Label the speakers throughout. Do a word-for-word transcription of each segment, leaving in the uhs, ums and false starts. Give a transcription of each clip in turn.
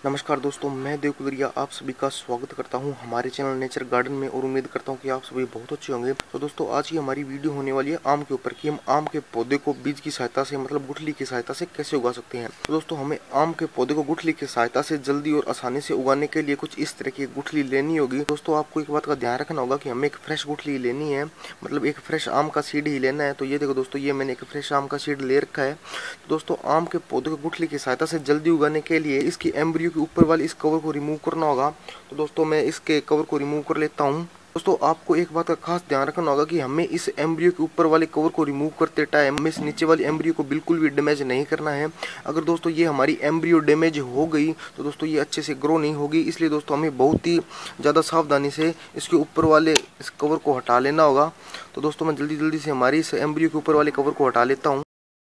Speaker 1: नमस्कार दोस्तों, मैं देव कुदरिया आप सभी का स्वागत करता हूं हमारे चैनल नेचर गार्डन में और उम्मीद करता हूं कि आप सभी बहुत अच्छे होंगे। तो दोस्तों आज की हमारी वीडियो होने वाली है आम के ऊपर कि हम आम के पौधे को बीज की सहायता से मतलब गुठली की सहायता से कैसे उगा सकते हैं। तो दोस्तों हमें आम के पौधे को गुठली की सहायता से जल्दी और आसानी से उगाने के लिए कुछ इस तरह की गुठली लेनी होगी। दोस्तों आपको एक बात का ध्यान रखना होगा कि हमें एक फ्रेश गुठली लेनी है, मतलब एक फ्रेश आम का सीड ही लेना है। तो ये देखो दोस्तों, ये मैंने एक फ्रेश आम का सीड ले रखा है। तो दोस्तों आम के पौधे को गुठली की सहायता से जल्दी उगाने के लिए इसकी एम्ब्रियो के ऊपर वाली इस कवर को रिमूव करना होगा। तो दोस्तों मैं इसके कवर को रिमूव कर लेता हूं। दोस्तों आपको एक बात का खास ध्यान रखना होगा कि हमें इस एम्ब्रियो के ऊपर वाले कवर को रिमूव करते टाइम हमें इस नीचे वाली एम्ब्रियो को बिल्कुल भी डैमेज नहीं करना है। अगर दोस्तों ये हमारी एम्ब्रियो डैमेज हो गई तो दोस्तों ये अच्छे से ग्रो नहीं होगी। इसलिए दोस्तों हमें बहुत ही ज़्यादा सावधानी से इसके ऊपर वाले इस कवर को हटा लेना होगा। तो दोस्तों मैं जल्दी जल्दी से हमारी इस एम्ब्रियो के ऊपर वाले कवर को हटा लेता हूँ।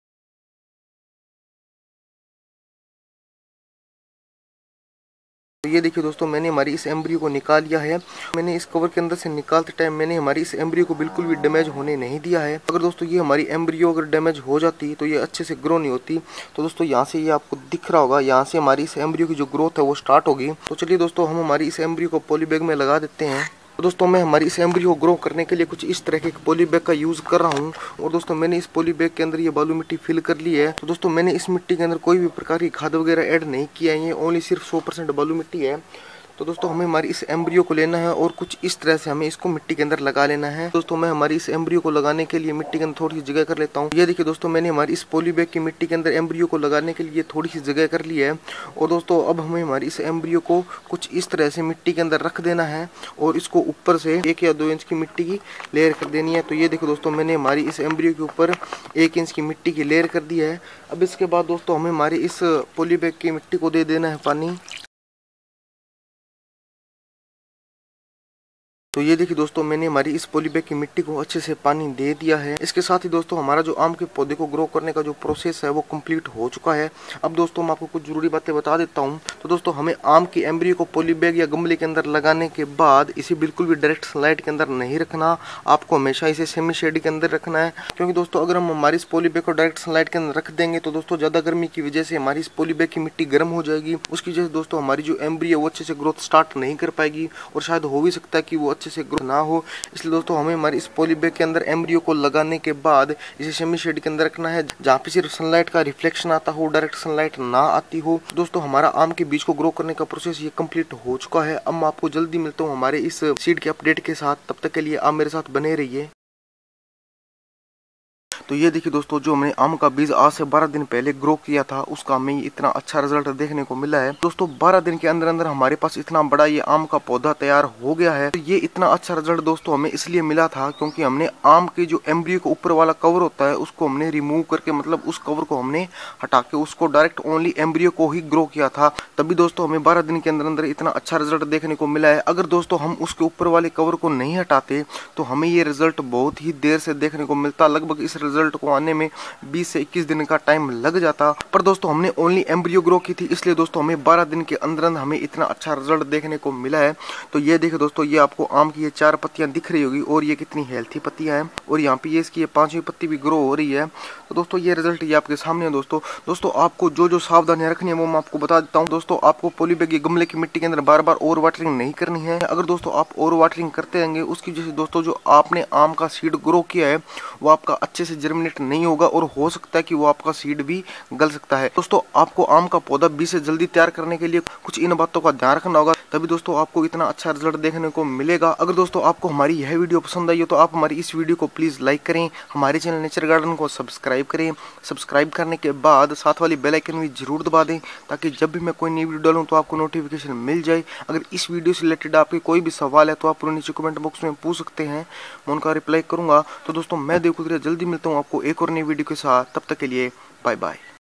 Speaker 1: तो ये देखिए दोस्तों, मैंने हमारी इस एम्ब्रियो को निकाल लिया है। मैंने इस कवर के अंदर से निकालते टाइम मैंने हमारी इस एम्ब्रियो को बिल्कुल भी डैमेज होने नहीं दिया है। अगर दोस्तों ये हमारी एम्ब्रियो अगर डैमेज हो जाती तो ये अच्छे से ग्रो नहीं होती। तो दोस्तों यहाँ से ये आपको दिख रहा होगा, यहाँ से हमारी इस एम्ब्रियो की जो ग्रोथ है वो स्टार्ट होगी। तो चलिए दोस्तों हम हमारी इस एम्ब्रियो को पॉली बैग में लगा देते हैं। तो दोस्तों मैं हमारी इस एम्ब्रियो को ग्रो करने के लिए कुछ इस तरह के पॉली बैग का यूज़ कर रहा हूँ। और दोस्तों मैंने इस पॉली बैग के अंदर ये बालू मिट्टी फिल कर ली है। तो दोस्तों मैंने इस मिट्टी के अंदर कोई भी प्रकार की खाद वगैरह ऐड नहीं किया है, ये ओनली सिर्फ सौ परसेंट बालू मिट्टी है। तो दोस्तों हमें हमारी इस एम्ब्रियो को लेना है और कुछ इस तरह से हमें इसको मिट्टी के अंदर लगा लेना है। दोस्तों मैं हमारी इस एम्ब्रियो को लगाने के लिए मिट्टी के अंदर थोड़ी सी जगह कर लेता हूँ। ये देखिए दोस्तों, मैंने हमारी इस पॉली बैग की मिट्टी के अंदर एम्ब्रियो को लगाने के लिए थोड़ी सी जगह कर ली है। और दोस्तों अब हमें हमारी इस एम्ब्रियो को कुछ इस तरह से मिट्टी के अंदर रख देना है और इसको ऊपर से एक या दो इंच की मिट्टी की लेयर कर देनी है। तो ये देखो दोस्तों, मैंने हमारी इस एम्ब्रियो के ऊपर एक इंच की मिट्टी की लेयर कर दी है। अब इसके बाद दोस्तों हमें हमारी इस पॉली बैग की मिट्टी को दे देना है पानी। तो ये देखिए दोस्तों, मैंने हमारी इस पॉली बैग की मिट्टी को अच्छे से पानी दे दिया है। इसके साथ ही दोस्तों हमारा जो आम के पौधे को ग्रो करने का जो प्रोसेस है वो कंप्लीट हो चुका है। अब दोस्तों मैं आपको कुछ जरूरी बातें बता देता हूँ। तो दोस्तों हमें आम की एम्ब्रियो को पॉली बैग या गमले के अंदर लगाने के बाद इसे बिल्कुल भी डायरेक्ट सनलाइट के अंदर नहीं रखना। आपको हमेशा इसे सेमी शेड के अंदर रखना है, क्योंकि दोस्तों अगर हम हमारी इस पॉली बैग को डायरेक्ट सनलाइट के अंदर रख देंगे तो दोस्तों ज़्यादा गर्मी की वजह से हमारी इस पॉली बैग की मिट्टी गर्म हो जाएगी। उसकी वजह से दोस्तों हमारी जो एम्ब्रियो है वो अच्छे से ग्रोथ स्टार्ट नहीं कर पाएगी और शायद हो भी सकता है कि वो अच्छे से ग्रोथ ना हो। इसलिए दोस्तों हमें हमारी इस पॉली बैग के अंदर एम्ब्रियो को लगाने के बाद इसे सेमी शेड के अंदर रखना है, जहाँ पे सिर्फ सनलाइट का रिफ्लेक्शन आता हो, डायरेक्ट सनलाइट ना आती हो। दोस्तों हमारा आम के बीज को ग्रो करने का प्रोसेस ये कंप्लीट हो चुका है। अब मैं आपको जल्दी मिलता हूँ हमारे इस सीड के अपडेट के साथ। तब तक के लिए आप मेरे साथ बने रहिए। तो ये देखिए दोस्तों, जो हमने आम का बीज आज से बारह दिन पहले ग्रो किया था उसका हमें इतना अच्छा रिजल्ट देखने को मिला है। दोस्तों बारह दिन के अंदर अंदर हमारे पास इतना बड़ा ये आम का पौधा तैयार हो गया है। तो ये इतना अच्छा रिजल्ट दोस्तों हमें इसलिए मिला था क्योंकि हमने आम के जो एम्ब्रियो के ऊपर वाला कवर होता है उसको हमने रिमूव करके, मतलब उस कवर को हमने हटा के उसको डायरेक्ट ओनली एम्ब्रियो को ही ग्रो किया था। तभी दोस्तों हमें बारह दिन के अंदर अंदर इतना अच्छा रिजल्ट देखने को मिला है। अगर दोस्तों हम उसके ऊपर वाले कवर को नहीं हटाते तो हमें ये रिजल्ट बहुत ही देर से देखने को मिलता। लगभग इस रिजल्ट को आने में बीस से इक्कीस दिन का टाइम लग जाता। पर दोस्तों हमने ओनली एम्ब्रियो ग्रो की थी, इसलिए दोस्तों हमें बारह दिन के अंदर अंदर हमें इतना अच्छा रिजल्ट देखने को मिला है। तो ये देखो दोस्तों, ये आपको आम की ये चार पत्तियां दिख रही होगी और ये कितनी हेल्थी पत्तियां हैं और यहाँ पे ये इसकी ये पांचवी पत्ती भी ग्रो हो रही है। तो दोस्तों ये रिजल्ट ये आपके सामने है। दोस्तों दोस्तों आपको जो जो सावधानियां रखनी है वो मैं आपको बता देता हूँ। दोस्तों आपको पॉली बैग के गमले की मिट्टी के अंदर बार बार ओवर वाटरिंग नहीं करनी है। अगर दोस्तों आप ओवर वाटरिंग करते रहेंगे उसकी वजह से दोस्तों जो आपने आम का सीड ग्रो किया है वो आपका अच्छे से जर्मिनेट नहीं होगा और हो सकता है कि वो आपका सीड भी गल सकता है। दोस्तों आपको आम का पौधा बीज से जल्दी तैयार करने के लिए कुछ इन बातों का ध्यान रखना होगा, तभी दोस्तों आपको इतना अच्छा रिजल्ट देखने को मिलेगा। अगर दोस्तों आपको हमारी यह वीडियो पसंद आई हो तो आप हमारी इस वीडियो को प्लीज लाइक करें, हमारे चैनल नेचर गार्डन को सब्सक्राइब करें। सब्सक्राइब करने के बाद साथ वाली बेल आइकन भी जरूर दबा दें ताकि जब भी मैं कोई नई वीडियो डालूं तो आपको नोटिफिकेशन मिल जाए। अगर इस वीडियो से रिलेटेड आपके कोई भी सवाल है तो आप नीचे कमेंट बॉक्स में पूछ सकते हैं, मैं उनका रिप्लाई करूंगा। तो दोस्तों मैं देव कुदरिया जल्दी मिलता हूँ आपको एक और नई वीडियो के साथ। तब तक के लिए बाय बाय।